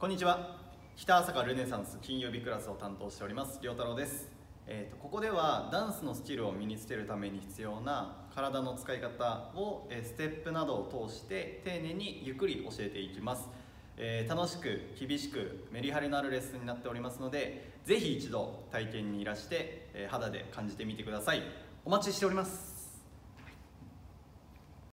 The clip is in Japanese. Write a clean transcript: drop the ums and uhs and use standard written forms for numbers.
こんにちは。北朝霞ルネサンス金曜日クラスを担当しております良太郎です。ここではダンスのスキルを身につけるために必要な体の使い方をステップなどを通して丁寧にゆっくり教えていきます。楽しく厳しくメリハリのあるレッスンになっておりますので、ぜひ一度体験にいらして肌で感じてみてください。お待ちしております。